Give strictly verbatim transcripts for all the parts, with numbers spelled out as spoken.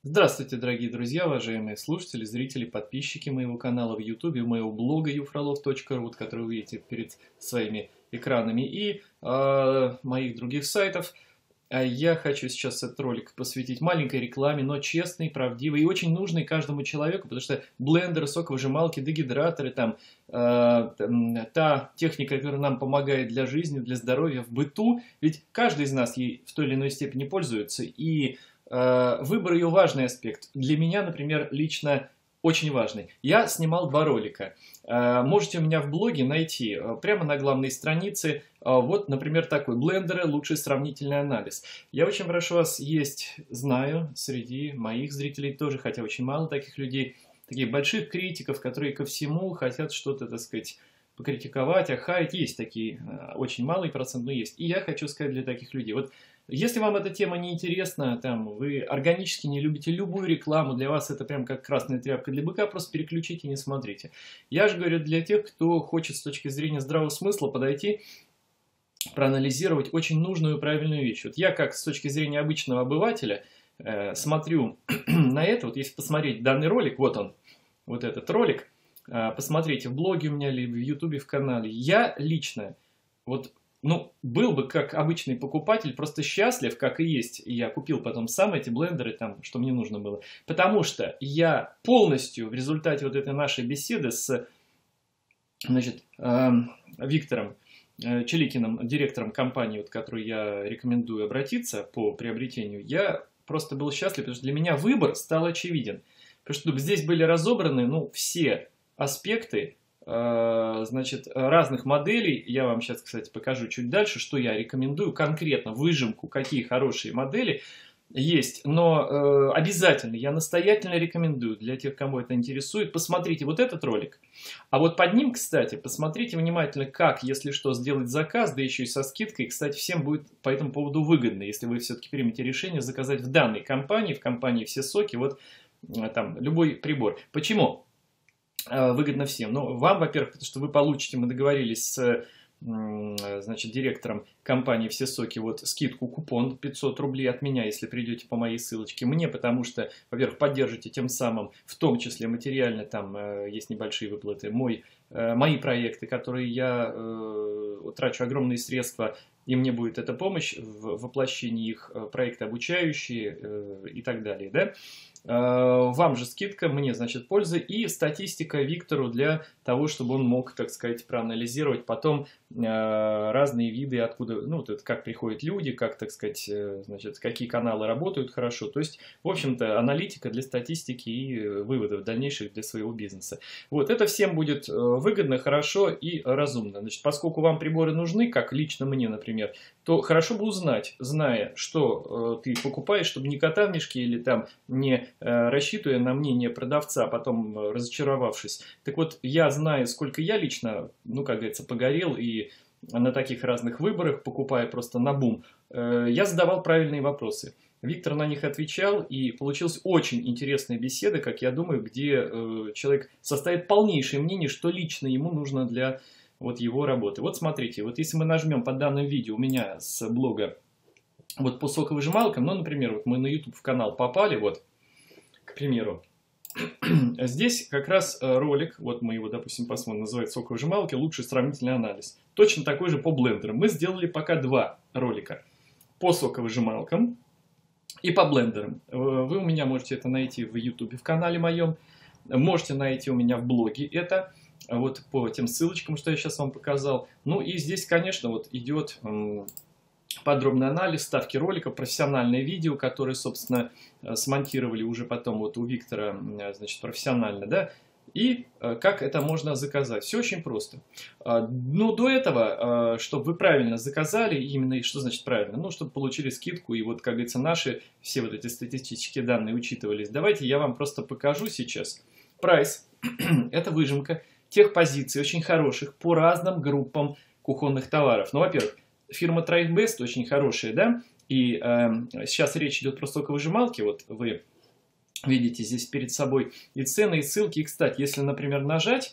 Здравствуйте, дорогие друзья, уважаемые слушатели, зрители, подписчики моего канала в YouTube, моего блога юфролов точка ру, вот, который вы видите перед своими экранами, и э, моих других сайтов. А Я хочу сейчас этот ролик посвятить маленькой рекламе, но честной, правдивой и очень нужной каждому человеку, потому что блендеры, соковыжималки, дегидраторы, там, э, там, та техника, которая нам помогает для жизни, для здоровья, в быту, ведь каждый из нас ей в той или иной степени пользуется, и э, выбор ее важный аспект. Для меня, например, лично очень важный. Я снимал два ролика. Э, можете у меня в блоге найти э, прямо на главной странице. Э, вот, например, такой: блендеры, лучший сравнительный анализ. Я очень прошу вас, есть, знаю, среди моих зрителей тоже, хотя очень мало таких людей, таких больших критиков, которые ко всему хотят что-то, так сказать, покритиковать, охаять. Есть такие, э, очень малый процент, но есть. И я хочу сказать для таких людей: вот если вам эта тема не интересна, там, вы органически не любите любую рекламу, для вас это прям как красная тряпка для быка, просто переключите и не смотрите. Я же говорю для тех, кто хочет с точки зрения здравого смысла подойти, проанализировать очень нужную и правильную вещь. Вот я, как с точки зрения обычного обывателя, э, смотрю на это, вот если посмотреть данный ролик, вот он, вот этот ролик, э, посмотрите в блоге у меня, либо в ютубе, в канале, я лично, вот, ну, был бы как обычный покупатель, просто счастлив, как и есть. И я купил потом сам эти блендеры, там, что мне нужно было. Потому что я полностью в результате вот этой нашей беседы с, значит, э, Виктором э, Челикиным, директором компании, вот, которую я рекомендую обратиться по приобретению, я просто был счастлив, потому что для меня выбор стал очевиден. Потому что здесь были разобраны, ну, все аспекты, значит, разных моделей. Я вам сейчас, кстати, покажу чуть дальше, что я рекомендую, конкретно выжимку, какие хорошие модели есть. Но э, обязательно, я настоятельно рекомендую для тех, кому это интересует, посмотрите вот этот ролик. А вот под ним, кстати, посмотрите внимательно, как, если что, сделать заказ, да еще и со скидкой. Кстати, всем будет по этому поводу выгодно, если вы все-таки примете решение заказать в данной компании, в компании «Все соки», вот там любой прибор. Почему выгодно всем? Ну, вам, во-первых, потому что вы получите, мы договорились с, значит, директором компании «Все соки», вот скидку, купон пятьсот рублей от меня, если придете по моей ссылочке. Мне, потому что, во-первых, поддержите тем самым, в том числе материально, там э, есть небольшие выплаты, мой, э, мои проекты, которые я э, трачу огромные средства, и мне будет эта помощь в воплощении их, проекты обучающие э, и так далее, да? Вам же скидка, мне, значит, польза, и статистика Виктору для того, чтобы он мог, так сказать, проанализировать потом э, разные виды, откуда, ну, вот это, как приходят люди, как, так сказать, э, значит, какие каналы работают хорошо. То есть, в общем-то, аналитика для статистики и выводов дальнейших для своего бизнеса. Вот, это всем будет выгодно, хорошо и разумно. Значит, поскольку вам приборы нужны, как лично мне, например, то хорошо бы узнать, зная, что э, ты покупаешь, чтобы не кота в мешке или там не рассчитывая на мнение продавца, а потом разочаровавшись. Так вот, я знаю, сколько я лично, ну, как говорится, погорел и на таких разных выборах, покупая просто на бум, я задавал правильные вопросы. Виктор на них отвечал, и получилась очень интересная беседа, как я думаю, где человек составит полнейшее мнение, что лично ему нужно для вот его работы. Вот смотрите, вот если мы нажмем под данным видео у меня с блога вот по соковыжималкам, ну, например, вот мы на YouTube в канал попали, вот, к примеру, здесь как раз ролик, вот мы его, допустим, посмотрим, называется «Соковыжималки. Лучший сравнительный анализ». Точно такой же по блендерам. Мы сделали пока два ролика по соковыжималкам и по блендерам. Вы у меня можете это найти в YouTube в канале моем, можете найти у меня в блоге это, вот по тем ссылочкам, что я сейчас вам показал. Ну и здесь, конечно, вот идет подробный анализ, ставки роликов, профессиональное видео, которое, собственно, смонтировали уже потом вот у Виктора, значит, профессионально, да, и как это можно заказать. Все очень просто. Но до этого, чтобы вы правильно заказали, именно, что значит правильно, ну, чтобы получили скидку, и вот, как говорится, наши все вот эти статистические данные учитывались. Давайте я вам просто покажу сейчас. Прайс, это выжимка тех позиций очень хороших по разным группам кухонных товаров. Ну, во-первых, фирма TribeBest очень хорошая, да, и э, сейчас речь идет про соковыжималки, вот вы видите здесь перед собой и цены, и ссылки, и, кстати, если, например, нажать,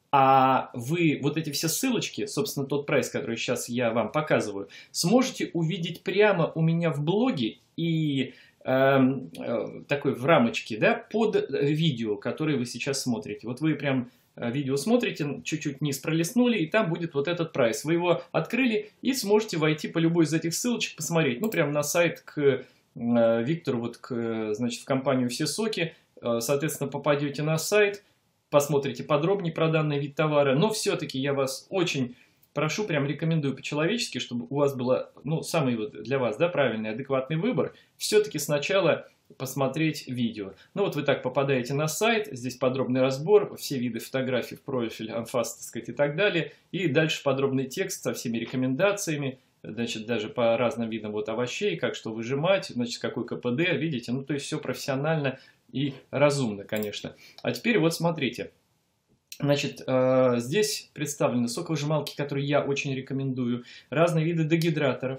а вы вот эти все ссылочки, собственно, тот прайс, который сейчас я вам показываю, сможете увидеть прямо у меня в блоге, и эм, э, такой в рамочке, да, под видео, которое вы сейчас смотрите. Вот вы прям э, видео смотрите, чуть-чуть вниз пролистнули, и там будет вот этот прайс. Вы его открыли и сможете войти по любой из этих ссылочек, посмотреть. Ну, прям на сайт к э, Виктору, вот, к, значит, в компанию «Все соки». Э, соответственно, попадете на сайт, посмотрите подробнее про данный вид товара. Но все-таки я вас очень прошу, прям рекомендую по-человечески, чтобы у вас был, ну, самый вот для вас, да, правильный, адекватный выбор. Все-таки сначала посмотреть видео. Ну вот вы так попадаете на сайт, здесь подробный разбор, все виды фотографий в профиль, анфас, так сказать, и так далее. И дальше подробный текст со всеми рекомендациями, значит, даже по разным видам вот овощей, как что выжимать, значит, какой ка пэ дэ, видите, ну, то есть все профессионально и разумно, конечно. А теперь вот смотрите. Значит, э, здесь представлены соковыжималки, которые я очень рекомендую, разные виды дегидраторов,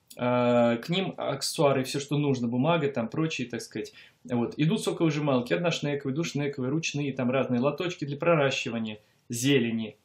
э, к ним аксессуары, все, что нужно, бумага, там прочие, так сказать. Вот. Идут соковыжималки, одношнековые, двушнековые, ручные, там разные лоточки для проращивания зелени,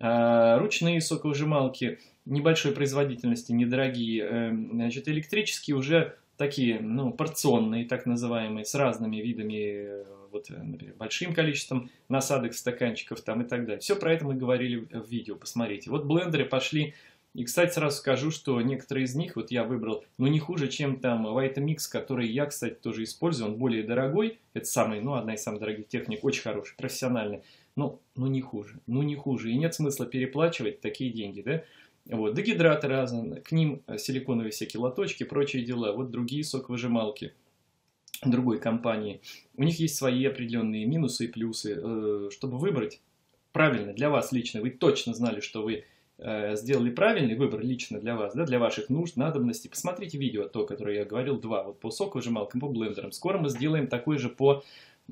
э, ручные соковыжималки небольшой производительности, недорогие, э, значит, электрические уже такие, ну, порционные, так называемые, с разными видами, вот, например, большим количеством насадок, стаканчиков там и так далее. Все про это мы говорили в видео, посмотрите. Вот блендеры пошли, и, кстати, сразу скажу, что некоторые из них, вот я выбрал, ну, не хуже, чем там Vitamix, который я, кстати, тоже использую, он более дорогой, это самый, ну, одна из самых дорогих техник, очень хороший, профессиональный, но, ну, не хуже, ну, не хуже, и нет смысла переплачивать такие деньги, да. Вот, дегидраты разные, к ним силиконовые всякие лоточки, прочие дела. Вот другие соковыжималки другой компании. У них есть свои определенные минусы и плюсы. Чтобы выбрать правильно для вас лично, вы точно знали, что вы сделали правильный выбор лично для вас, да, для ваших нужд, надобностей. Посмотрите видео, то, которое я говорил, два, вот по соковыжималкам, по блендерам. Скоро мы сделаем такой же по,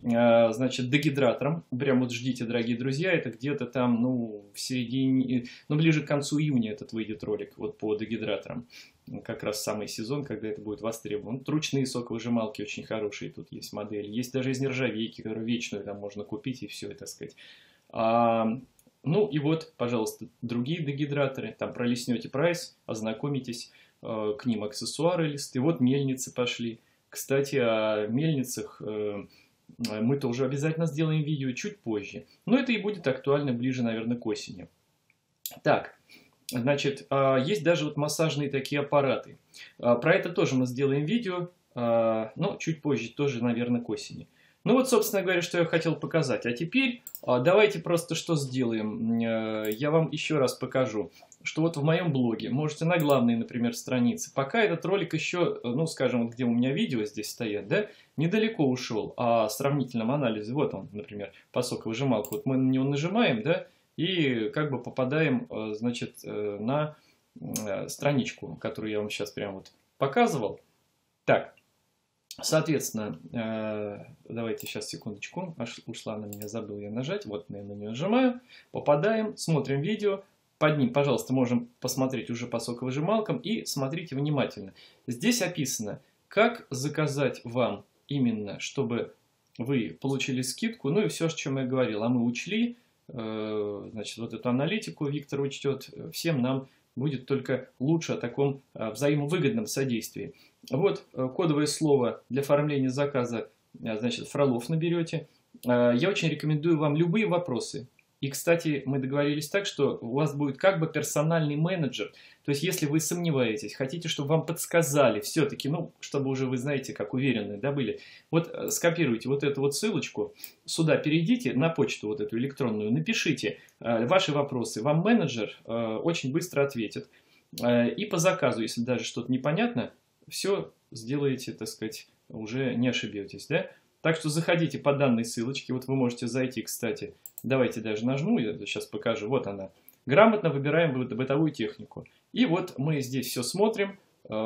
значит, дегидраторам. Прям вот ждите, дорогие друзья, это где-то там, ну, в середине, ну, ближе к концу июня этот выйдет ролик, вот по дегидраторам. Как раз самый сезон, когда это будет востребовано. Вот ручные соковыжималки очень хорошие, тут есть модели. Есть даже из нержавейки, которую вечную там можно купить, и все, так сказать. А, ну, и вот, пожалуйста, другие дегидраторы. Там пролистнете прайс, ознакомитесь, э, к ним аксессуары, листы. Вот мельницы пошли. Кстати, о мельницах... Э, мы тоже обязательно сделаем видео чуть позже. Но это и будет актуально ближе, наверное, к осени. Так, значит, есть даже вот массажные такие аппараты. Про это тоже мы сделаем видео, но чуть позже, тоже, наверное, к осени. Ну вот, собственно говоря, что я хотел показать. А теперь давайте просто что сделаем. Я вам еще раз покажу, что вот в моем блоге, можете на главной, например, странице, пока этот ролик еще, ну, скажем, вот где у меня видео здесь стоят, да, недалеко ушел о сравнительном анализе. Вот он, например, по соковыжималку. Вот мы на него нажимаем, да, и как бы попадаем, значит, на страничку, которую я вам сейчас прям вот показывал. Так. Соответственно, давайте сейчас секундочку, аж ушла на меня, забыл я нажать, вот я на нее нажимаю, попадаем, смотрим видео, под ним, пожалуйста, можем посмотреть уже по соковыжималкам и смотрите внимательно. Здесь описано, как заказать вам именно, чтобы вы получили скидку, ну и все, о чем я говорил, а мы учли, значит, вот эту аналитику Виктор учтет, всем нам будет только лучше о таком взаимовыгодном содействии. Вот кодовое слово для оформления заказа, значит, Фролов наберете. Я очень рекомендую вам любые вопросы. И, кстати, мы договорились так, что у вас будет как бы персональный менеджер. То есть, если вы сомневаетесь, хотите, чтобы вам подсказали, все-таки, ну, чтобы уже вы знаете, как уверенные, да, были. Вот скопируйте вот эту вот ссылочку, сюда перейдите, на почту вот эту электронную, напишите ваши вопросы. Вам менеджер очень быстро ответит. И по заказу, если даже что-то непонятно, все сделаете, так сказать, уже не ошибетесь, да? Так что заходите по данной ссылочке, вот вы можете зайти, кстати, давайте даже нажму, я сейчас покажу, вот она. Грамотно выбираем бытовую технику. И вот мы здесь все смотрим,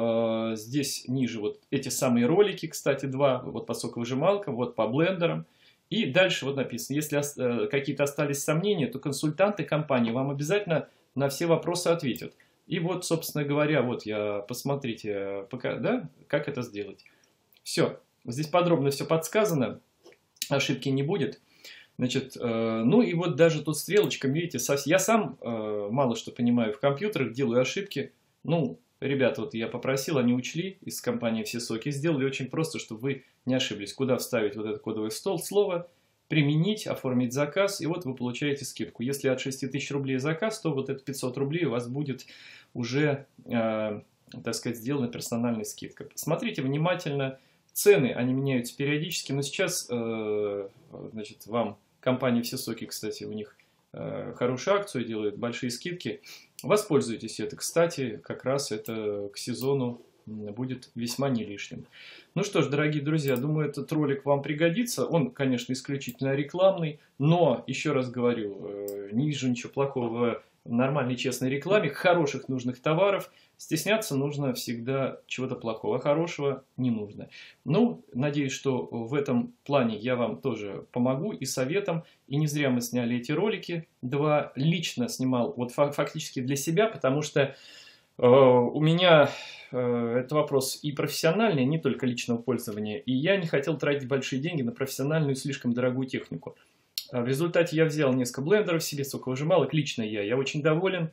здесь ниже вот эти самые ролики, кстати, два, вот по соковыжималкам, вот по блендерам. И дальше вот написано, если какие-то остались сомнения, то консультанты компании вам обязательно на все вопросы ответят. И вот, собственно говоря, вот я, посмотрите, пока, да, как это сделать. Все, здесь подробно все подсказано, ошибки не будет. Значит, э, ну и вот даже тут стрелочка, видите, я сам э, мало что понимаю в компьютерах, делаю ошибки. Ну, ребята, вот я попросил, они учли из компании «Все соки», сделали очень просто, чтобы вы не ошиблись, куда вставить вот этот кодовый стол, слово, применить, оформить заказ, и вот вы получаете скидку. Если от шести тысяч рублей заказ, то вот это пятьсот рублей у вас будет уже, э, так сказать, сделана персональная скидка. Смотрите внимательно, цены, они меняются периодически, но сейчас, э, значит, вам компания «Все соки», кстати, у них э, хорошую акцию делают, большие скидки. Воспользуйтесь это, кстати, как раз это к сезону будет весьма не лишним. Ну что ж, дорогие друзья, думаю, этот ролик вам пригодится. Он, конечно, исключительно рекламный, но, еще раз говорю, э, не вижу ничего плохого в нормальной, честной рекламе, хороших, нужных товаров. Стесняться нужно всегда чего-то плохого, а хорошего не нужно. Ну, надеюсь, что в этом плане я вам тоже помогу и советом. И не зря мы сняли эти ролики. Два лично снимал, вот фактически для себя, потому что э, у меня э, это вопрос и профессиональный, не только личного пользования. И я не хотел тратить большие деньги на профессиональную, слишком дорогую технику. В результате я взял несколько блендеров себе, соковыжималок, лично я, я очень доволен.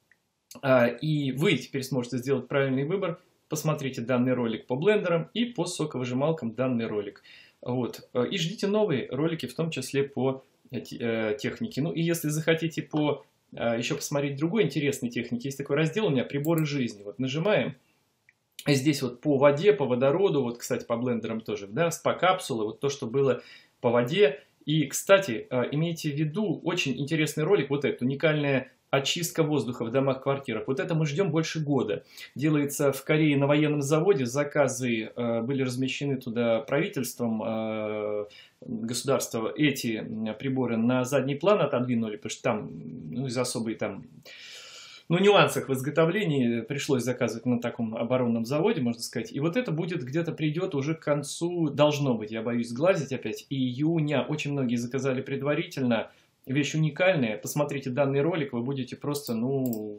И вы теперь сможете сделать правильный выбор. Посмотрите данный ролик по блендерам и по соковыжималкам данный ролик. Вот. И ждите новые ролики, в том числе по технике. Ну и если захотите по, еще посмотреть другой интересной техники, есть такой раздел у меня «Приборы жизни». Вот нажимаем. Здесь вот по воде, по водороду, вот, кстати, по блендерам тоже, да, спа-капсулы, вот то, что было по воде. И, кстати, имейте в виду очень интересный ролик, вот этот, уникальная очистка воздуха в домах, квартирах. Вот это мы ждем больше года. Делается в Корее на военном заводе. Заказы э, были размещены туда правительством э, государства. Эти приборы на задний план отодвинули, потому что там ну, из-за особой там... Ну, нюансах в изготовлении пришлось заказывать на таком оборонном заводе, можно сказать. И вот это будет где-то придет уже к концу, должно быть, я боюсь сглазить опять, июня. Очень многие заказали предварительно. Вещь уникальная. Посмотрите данный ролик, вы будете просто, ну,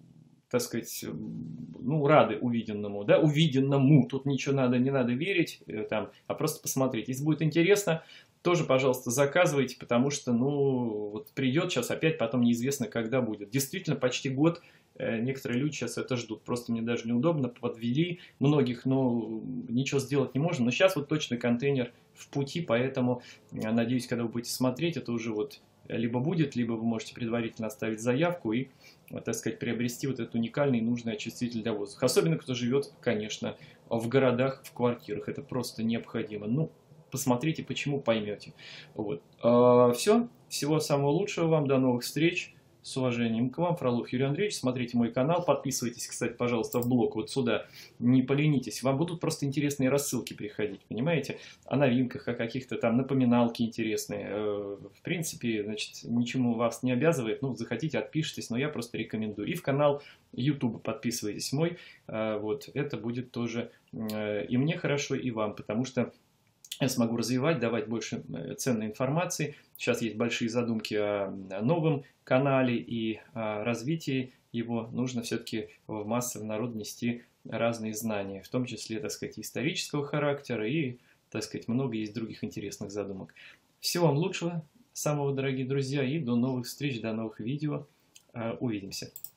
так сказать, ну, рады увиденному, да, увиденному. Тут ничего надо, не надо верить, там, а просто посмотреть. Если будет интересно, тоже, пожалуйста, заказывайте, потому что, ну, вот придет сейчас опять, потом неизвестно, когда будет. Действительно, почти год некоторые люди сейчас это ждут. Просто мне даже неудобно, подвели многих, но ничего сделать не можно. Но сейчас вот точно контейнер в пути, поэтому, надеюсь, когда вы будете смотреть, это уже вот либо будет, либо вы можете предварительно оставить заявку и, так сказать, приобрести вот этот уникальный и нужный очиститель для воздуха. Особенно, кто живет, конечно, в городах, в квартирах. Это просто необходимо. Ну, посмотрите, почему, поймете. Вот. Все. Всего самого лучшего вам. До новых встреч. С уважением к вам, Фролов Юрий Андреевич. Смотрите мой канал, подписывайтесь, кстати, пожалуйста, в блог вот сюда, не поленитесь. Вам будут просто интересные рассылки приходить, понимаете? О новинках, о каких-то там напоминалки интересные. В принципе, значит, ничему вас не обязывает. Ну, захотите, отпишитесь, но я просто рекомендую. И в канал YouTube подписывайтесь мой. Вот, это будет тоже и мне хорошо, и вам, потому что я смогу развивать, давать больше ценной информации. Сейчас есть большие задумки о новом канале и о развитии его. Нужно все-таки в массовый народ нести разные знания, в том числе, так сказать, исторического характера и, так сказать, много есть других интересных задумок. Всего вам лучшего, самого, дорогие друзья, и до новых встреч, до новых видео. Увидимся.